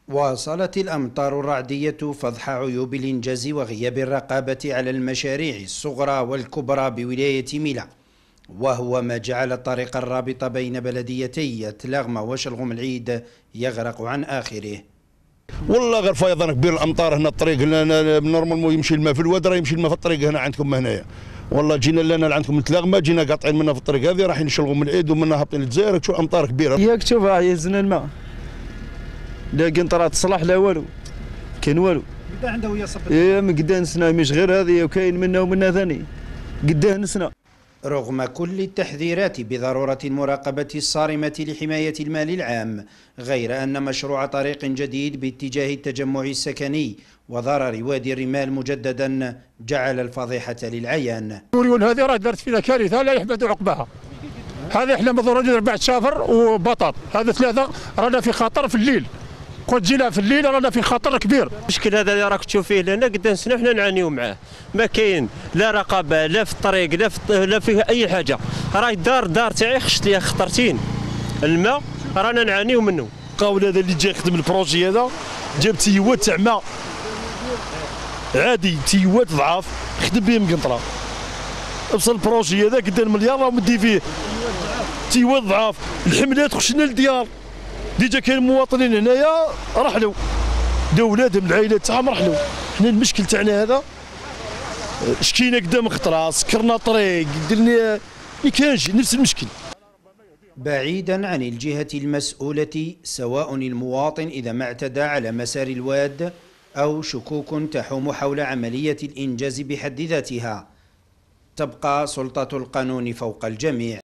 واصلت الأمطار الرعدية فضح عيوب الإنجاز وغياب الرقابة على المشاريع الصغرى والكبرى بولاية ميلا، وهو ما جعل الطريق الرابط بين بلديتي تلغمة وشلغم العيد يغرق عن آخره. والله غير فيضان كبير الامطار هنا الطريق هنا نورمالمون يمشي الماء في الواد راه يمشي الماء في الطريق هنا عندكم هنايا. والله جينا لنا عندكم من تلغمة جينا قاطعين منها في الطريق هذه رايحين نشلغم من العيد ومنها هابطين للجزائر. شوف امطار كبيره ياك تشوف يهزنا الماء لا قنطرة تصلح لا والو كاين والو. قدا عنده ويا صبت من قدا نسنا مش غير هذه وكاين منا ومنا ثاني قداه نسنا. رغم كل التحذيرات بضرورة المراقبة الصارمة لحماية المال العام، غير أن مشروع طريق جديد باتجاه التجمع السكني وضرر وادي الرمال مجددا جعل الفضيحة للعيان. هذه راه دارت فينا كارثة لا يحمد عقباها. هذا احنا مضرورين 4 شافر وبطاط، هذا 3 رانا في خطر في الليل. قلت جينا في الليل رانا في خطر كبير. المشكل هذا اللي راك تشوف فيه لنا قد نسنا حنا نعانيو معاه، ما كاين لا رقابه لا في الطريق لا في اي حاجه. راهي الدار تاعي خشت ليها خطرتين الماء رانا نعانيو منه. قاول هذا اللي جاي يخدم البروجي هذا جاب تيوات تاع ماء عادي، تيوات ضعاف خدم بهم قنطره. بصح البروجي هذا قد المليار راه مدي فيه تيوات ضعاف، الحملات خشنا للديار. ديجا كاين مواطنين هنايا رحلوا داو ولادهم العائلات تاعهم رحلوا. حنا المشكل تاعنا هذا شكينا قدام خطره سكرنا طريق درنا ما كانش نفس المشكل. بعيدا عن الجهة المسؤولة سواء المواطن إذا ما اعتدى على مسار الواد أو شكوك تحوم حول عملية الإنجاز بحد ذاتها، تبقى سلطة القانون فوق الجميع.